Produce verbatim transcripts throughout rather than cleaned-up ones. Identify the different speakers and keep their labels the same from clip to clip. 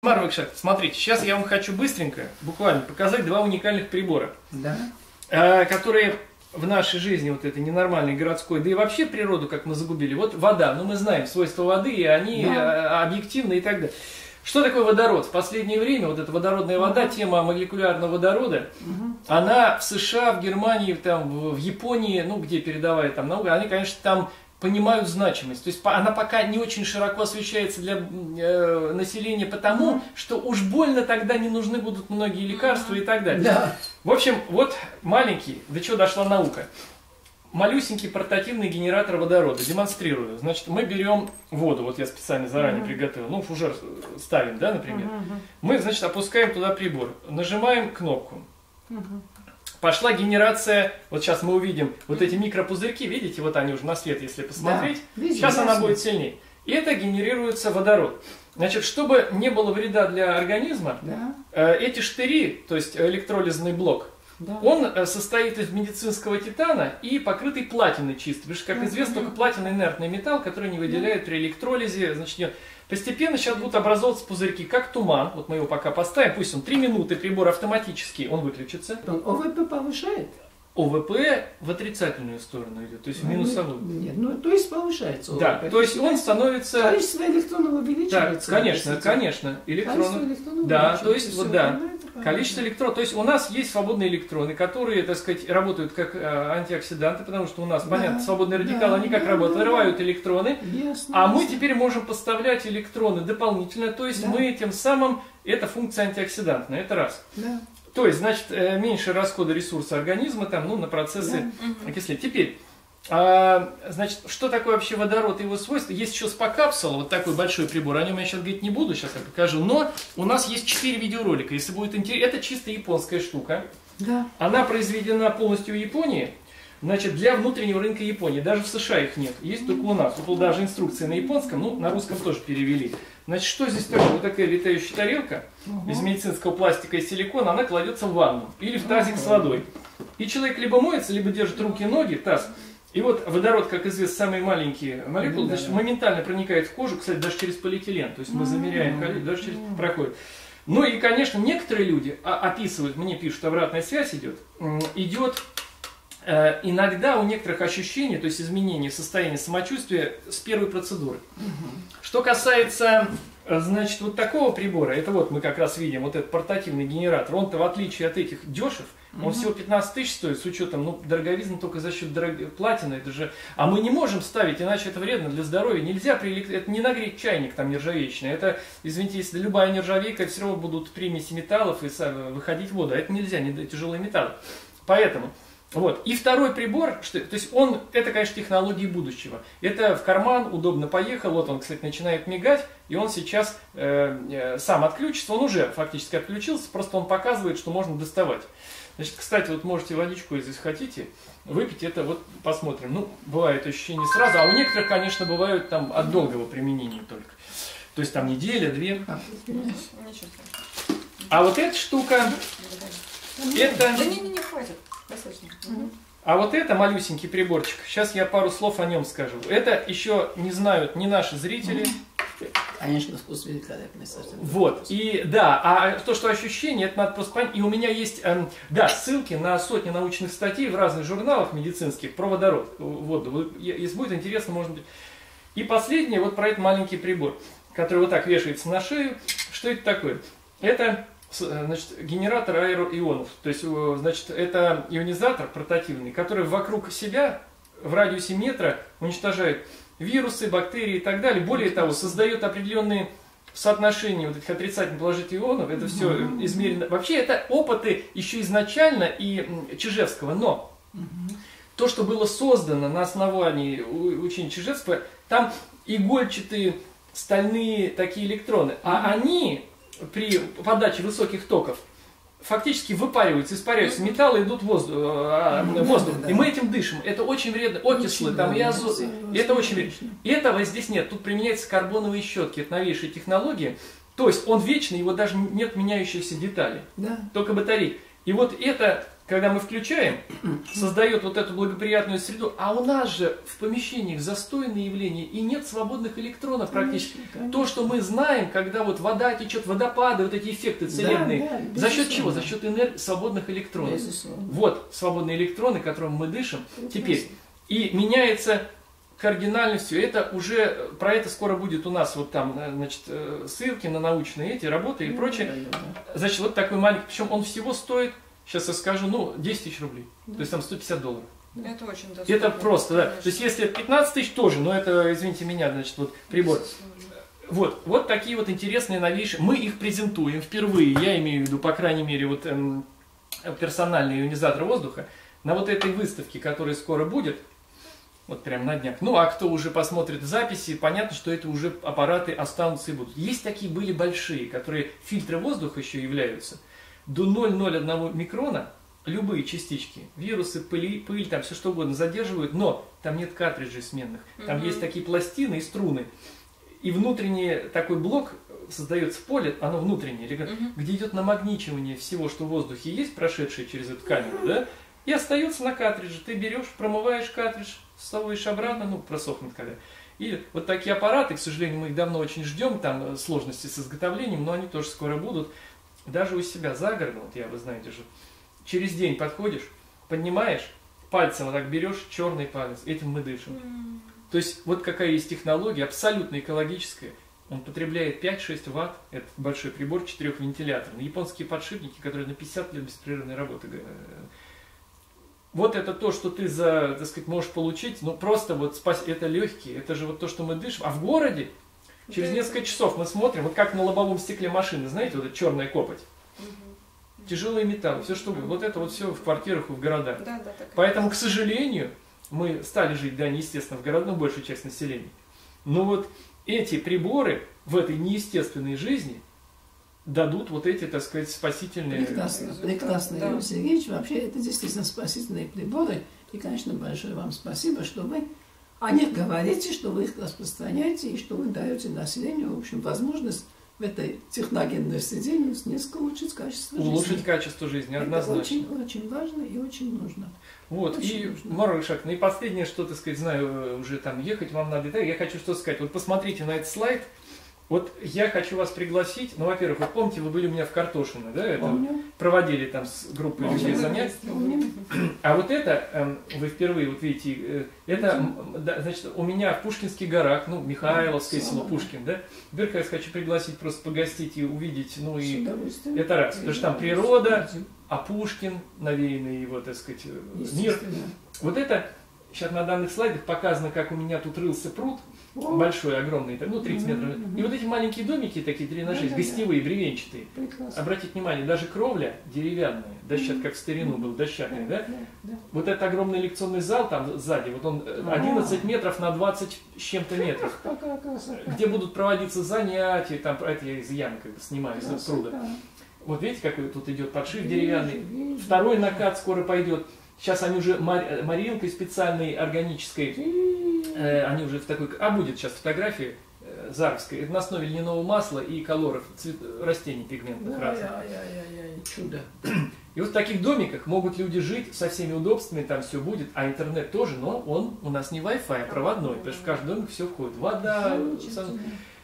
Speaker 1: Марвикшак, смотрите, сейчас я вам хочу быстренько, буквально, показать два уникальных прибора,
Speaker 2: да.
Speaker 1: э, которые в нашей жизни, вот этой ненормальной городской, да и вообще природу, как мы загубили. Вот вода, ну мы знаем свойства воды, и они да. объективны и так далее. Что такое водород? В последнее время вот эта водородная вода, угу. тема молекулярного водорода, угу. она в США, в Германии, там, в Японии, ну где передовая там наука, они, конечно, там понимают значимость. То есть она пока не очень широко освещается для э, населения, потому mm-hmm. что уж больно тогда не нужны будут многие лекарства mm-hmm. и так далее.
Speaker 2: Да.
Speaker 1: В общем, вот маленький, до чего дошла наука. Малюсенький портативный генератор водорода. Демонстрирую. Значит, мы берем воду, вот я специально заранее mm-hmm. приготовил, ну фужер ставим, да, например. Mm-hmm. Мы, значит, опускаем туда прибор, нажимаем кнопку. Mm-hmm. Пошла генерация, вот сейчас мы увидим вот эти микропузырьки, видите, вот они уже на свет, если посмотреть. Да, видите, сейчас она будет сильнее. И это генерируется водород. Значит, чтобы не было вреда для организма, да. э, эти штыри, то есть электролизный блок, да. он э, состоит из медицинского титана и покрытый платиной чисто. Потому что, как известно, только платина инертный металл, который не выделяет при электролизе, значит, постепенно сейчас будут образовываться пузырьки, как туман. Вот мы его пока поставим, пусть он три минуты, прибор автоматически, он выключится.
Speaker 2: Он ОВП повышает?
Speaker 1: ОВП в отрицательную сторону идет, то есть в минусовую.
Speaker 2: Нет, ну то есть повышается ОВП.
Speaker 1: Да, то есть он становится...
Speaker 2: Количество электронов увеличивается.
Speaker 1: Да, конечно, конечно. Электронов. электронов да, то есть, вот да. Количество электронов. То есть у нас есть свободные электроны, которые, так сказать, работают как а, антиоксиданты, потому что у нас, да, понятно, свободные радикалы, да, они как да, работают, да, вырывают электроны. Ясно, а ясно. Мы теперь можем поставлять электроны дополнительно, то есть да. мы тем самым, это функция антиоксидантная, это раз. Да. То есть, значит, меньше расхода ресурса организма там, ну, на процессы да. окисления. Теперь, а, значит, что такое вообще водород и его свойства? Есть еще спа-капсула, вот такой большой прибор, о нем я сейчас говорить не буду, сейчас я покажу, но у нас есть четыре видеоролика, если будет интересно. Это чисто японская штука, да. она произведена полностью в Японии, значит, для внутреннего рынка Японии, даже в США их нет, есть только у нас. Вот даже инструкции на японском, ну, на русском тоже перевели. Значит, что здесь такое? Вот такая летающая тарелка угу. из медицинского пластика и силикона, она кладется в ванну или в тазик угу. с водой. И человек либо моется, либо держит руки и ноги, таз. И вот водород, как известно, самые маленькие молекулы, значит, моментально проникает в кожу, кстати, даже через полиэтилен. То есть мы замеряем количество, даже через проходит. Ну и, конечно, некоторые люди описывают, мне пишут, обратная связь идет, идет э, иногда у некоторых ощущений, то есть изменения состояния самочувствия с первой процедуры. Что касается, значит, вот такого прибора, это вот мы как раз видим, вот этот портативный генератор, он-то в отличие от этих дешев, он угу. всего пятнадцать тысяч стоит, с учетом, ну, дороговизны только за счет дорог... платины, это же, а мы не можем ставить, иначе это вредно для здоровья, нельзя, при элект... это не нагреть чайник там нержавеечный, это, извините, если любая нержавейка, все равно будут примеси металлов и выходить вода, это нельзя, не тяжелые металлы, поэтому... Вот. И второй прибор, что, то есть он, это, конечно, технологии будущего. Это в карман, удобно поехал, вот он, кстати, начинает мигать, и он сейчас э, э, сам отключится, он уже фактически отключился, просто он показывает, что можно доставать. Значит, кстати, вот можете водичку, если хотите, выпить, это вот посмотрим. Ну, бывает ощущение сразу, а у некоторых, конечно, бывают там от долгого применения только. То есть там неделя, две. А вот эта штука, это...
Speaker 3: Да не, не, не хватит. Угу.
Speaker 1: А вот это малюсенький приборчик, сейчас я пару слов о нем скажу. Это еще не знают ни наши зрители.
Speaker 2: Конечно, вкус великолепный совсем.
Speaker 1: Вот, и да, а то, что ощущение, это надо просто понять. И у меня есть, э, да, ссылки на сотни научных статей в разных журналах медицинских про водород, воду. Если будет интересно, может быть. И последнее, вот про этот маленький прибор, который вот так вешается на шею. Что это такое? Это... Значит, генератор аэроионов, то есть, значит, это ионизатор портативный, который вокруг себя в радиусе метра уничтожает вирусы, бактерии и так далее. Более того, создает определенные соотношения вот этих отрицательных положительных ионов. Это все измерено. Вообще, это опыты еще изначально и Чижевского, но то, что было создано на основании учения Чижевского, там игольчатые стальные такие электроны, а они... при подаче высоких токов фактически выпариваются, испаряются, металлы идут в воздух, воздух. И мы этим дышим. Это очень вредно. Окислы, там, и азот. Это очень вредно. Этого здесь нет. Тут применяются карбоновые щетки. Это новейшая технология. То есть он вечный, его даже нет меняющихся деталей. Да. Только батареи. И вот это когда мы включаем, создает вот эту благоприятную среду, а у нас же в помещениях застойные явления и нет свободных электронов практически. Конечно, конечно. То, что мы знаем, когда вот вода течет, водопады, вот эти эффекты целебные, да, да, за счет чего? За счет энергии свободных электронов. Безусловно. Вот свободные электроны, которым мы дышим. Прекрасно. Теперь. И меняется кардинально все. Это уже, про это скоро будет у нас вот там, значит, ссылки на научные эти работы и прочее. Да, да, да. Значит, вот такой маленький, причем он всего стоит, сейчас я скажу, ну, десять тысяч рублей. Да. То есть там сто пятьдесят долларов.
Speaker 3: Это очень доступно.
Speaker 1: Это просто, да. Конечно. То есть если пятнадцать тысяч тоже, но это, извините меня, значит, вот прибор. Вот, вот такие вот интересные, новейшие. Мы их презентуем впервые, я имею в виду, по крайней мере, вот эм, персональный ионизатор воздуха, на вот этой выставке, которая скоро будет. Вот прям на днях. Ну, а кто уже посмотрит записи, понятно, что это уже аппараты останутся и будут. Есть такие, были большие, которые фильтры воздуха еще являются. До ноль целых ноль один микрона любые частички, вирусы, пыль, пыль, там все что угодно задерживают, но там нет картриджей сменных. Там mm-hmm. есть такие пластины и струны. И внутренний такой блок создается поле, оно внутреннее, mm-hmm. где идет намагничивание всего, что в воздухе есть, прошедшее через эту камеру, mm-hmm. да, и остается на картридже. Ты берешь, промываешь картридж, вставляешь обратно, ну, просохнет когда. И вот такие аппараты, к сожалению, мы их давно очень ждем, там сложности с изготовлением, но они тоже скоро будут. Даже у себя за городом, вот я, вы знаете же, через день подходишь, поднимаешь, пальцем вот так берешь, черный палец, этим мы дышим. Mm. То есть вот какая есть технология, абсолютно экологическая. Он потребляет пять-шесть ватт, это большой прибор, четырехвентиляторный. Японские подшипники, которые на пятьдесят лет беспрерывной работы. Вот это то, что ты за, так сказать, можешь получить, ну просто вот спас... это легкие, это же вот то, что мы дышим. А в городе через да, несколько часов мы смотрим, вот как на лобовом стекле машины, знаете, вот эта черная копоть. Угу. Тяжелые металлы, все что угу. вот это вот все в квартирах и в городах. Да, да, поэтому, к сожалению, мы стали жить, да, неестественно, в городах, большая часть населения. Но вот эти приборы в этой неестественной жизни дадут вот эти, так сказать, спасительные...
Speaker 2: Прекрасно, прекрасно, да. Юрий Сергеевич. Вообще, это действительно спасительные приборы. И, конечно, большое вам спасибо, что вы о них говорите, что вы их распространяете, и что вы даете населению, в общем, возможность в этой техногенной среде несколько улучшить качество жизни.
Speaker 1: Улучшить качество жизни, однозначно.
Speaker 2: Это очень, очень важно и очень нужно.
Speaker 1: Вот, очень и, Марк Ишак, ну и последнее, что, так сказать, знаю, уже там ехать вам надо, да, я хочу что сказать. Вот посмотрите на этот слайд. Вот я хочу вас пригласить, ну, во-первых, вы помните, вы были у меня в Картошино, да, это проводили там с группой людей занятий. А вот это, вы впервые, вот видите, это, значит, у меня в Пушкинских горах, ну, Михайловское село, Пушкин, да, вверх я вас хочу пригласить просто погостить и увидеть, ну, и это раз, потому что там природа, а Пушкин, навеянный его, так сказать, мир. Вот это, сейчас на данных слайдах показано, как у меня тут рылся пруд, большой, огромный, ну, тридцать метров. Mm-hmm. И вот эти маленькие домики, такие три на шесть, гостевые, бревенчатые. Прекрасно. Обратите внимание, даже кровля деревянная, дощат, mm-hmm. как в старину был, дощатый, да? Да, да? Вот этот огромный лекционный зал там сзади, вот он одиннадцать метров на двадцать с чем-то метров. Где будут проводиться занятия, там, это я из ямы как бы снимаю, из пруда. Вот видите, какой тут идет подшив деревянный. Второй накат скоро пойдет. Сейчас они уже морилкой специальной, органической, э, они уже в такой... А будет сейчас фотография э, заровская. Это на основе льняного масла и колоров, цвет, растений пигментных разных.
Speaker 2: Чудо.
Speaker 1: И вот в таких домиках могут люди жить со всеми удобствами, там все будет, а интернет тоже, но он у нас не Wi-Fi, а проводной, потому что в каждый домик все входит. Вода, сам...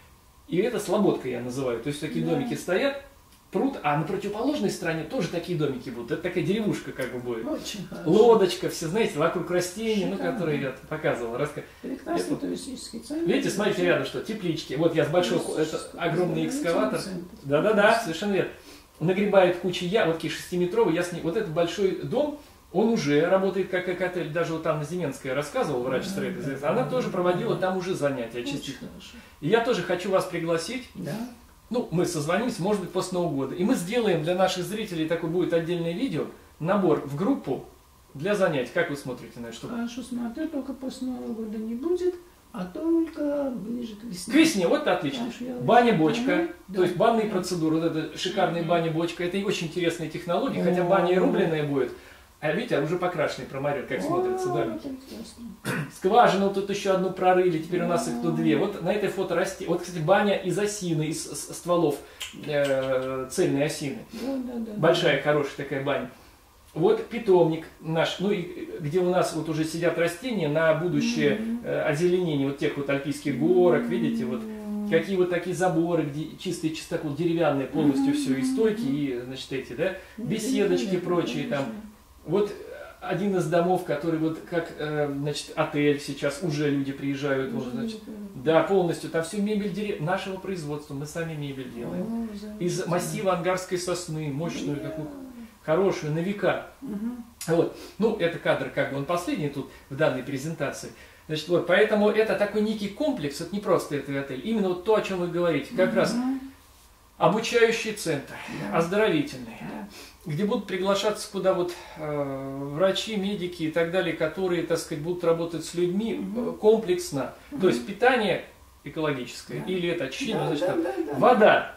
Speaker 1: И это слободка я называю. То есть такие да. домики стоят, пруд, а на противоположной стороне тоже такие домики будут. Это такая деревушка как бы будет.
Speaker 2: Очень
Speaker 1: лодочка, все знаете, вокруг растений, ну, которые я показывал. Раска...
Speaker 2: Прекрасный это... туристический центр.
Speaker 1: Видите, смотрите рядом что, теплички. Вот я с большой, это огромный экскаватор. Да-да-да, совершенно верно. Нагребает кучу я, вот такие шестиметровые, я с ним, вот этот большой дом, он уже работает как экотель, даже вот там на Зименской я рассказывал, врач строитель, она тоже проводила там уже занятия частично. И я тоже хочу вас пригласить.
Speaker 2: Да.
Speaker 1: Ну, мы созвонимся, может быть, после Нового года. И мы сделаем для наших зрителей такое будет отдельное видео, набор в группу для занятий. Как вы смотрите на это? Что...
Speaker 2: Хорошо смотрю, только после Нового года не будет, а только ближе к весне.
Speaker 1: К весне, вот отлично. Баня-бочка, да. То есть банные да. процедуры, вот эта шикарная баня-бочка. Это очень интересная технология, хотя баня и рубленная будет. А видите, уже покрашенный промарет, как смотрится домик. Скважину тут еще одну прорыли, теперь у нас их тут две. Вот на этой фото расти. Вот, кстати, баня из осины, из стволов э, цельной осины. Большая, хорошая такая баня. Вот питомник наш, ну и где у нас вот уже сидят растения на будущее э, озеленение вот тех вот альпийских горок, видите, вот какие вот такие заборы, где чистый чистокол, деревянные полностью все, и стойки, и, значит, эти, да, беседочки и прочие там. Вот один из домов, который вот как, э, значит, отель сейчас, уже люди приезжают, уже, значит, да, полностью, там все мебель дерев... нашего производства, мы сами мебель делаем. Из массива ангарской сосны, мощную такую, хорошую, на века. Вот. Ну, это кадр, как бы он последний тут в данной презентации. Значит, вот, поэтому это такой некий комплекс, это не просто этот отель, именно вот то, о чем вы говорите, как раз обучающий центр, оздоровительный, где будут приглашаться куда вот э, врачи, медики и так далее, которые, так сказать, будут работать с людьми э, комплексно. Mm-hmm. То есть питание экологическое, yeah. или это очищение, yeah, значит, yeah, yeah, yeah. вода.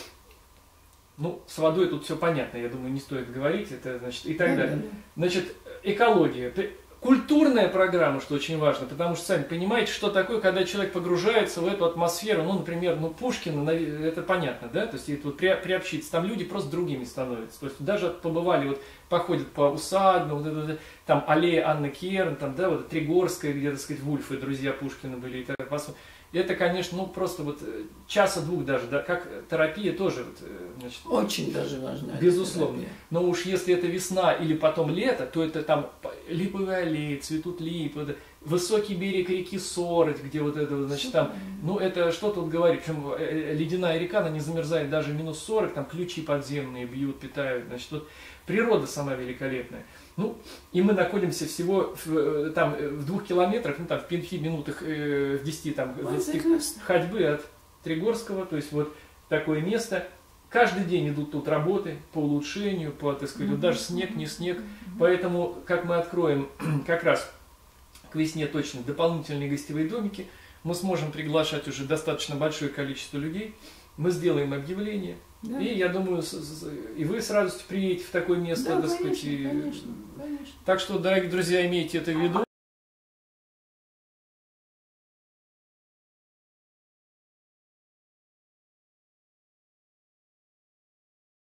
Speaker 1: Ну, с водой тут все понятно, я думаю, не стоит говорить, это, значит, и так yeah, далее. Yeah, yeah. Значит, экология. Культурная программа, что очень важно, потому что, сами понимаете, что такое, когда человек погружается в эту атмосферу, ну, например, ну, Пушкина, это понятно, да, то есть это вот при, приобщиться, там люди просто другими становятся, то есть даже побывали, вот, походят по усадьбам, вот это, там, аллея Анны Керн, там, да, вот, Тригорская, где, так сказать, Вульфы, друзья Пушкина были, и так, это, конечно, ну, просто вот часа-двух даже, да, как терапия тоже, вот, значит,
Speaker 2: очень даже важна.
Speaker 1: Безусловно. Но уж если это весна или потом лето, то это там липовые аллеи, цветут липы, высокий берег реки Сороть, где вот это, значит, там, ну, это что тут говорить, причем ледяная река, она не замерзает даже минус сорок, там ключи подземные бьют, питают, значит, вот природа сама великолепная. Ну, и мы находимся всего в, там, в двух километрах, ну, там, в пяти минутах, э, в десяти, там, двадцати ходьбы от Тригорского, то есть вот такое место. Каждый день идут тут работы по улучшению, по, так сказать, вот даже снег, не снег. Поэтому, как мы откроем как раз к весне точно дополнительные гостевые домики, мы сможем приглашать уже достаточно большое количество людей. Мы сделаем объявление. Да. И я думаю, и вы с радостью приедете в такое место,
Speaker 2: да,
Speaker 1: так
Speaker 2: конечно,
Speaker 1: сказать. И...
Speaker 2: конечно, конечно.
Speaker 1: Так что, дорогие друзья, имейте это в виду.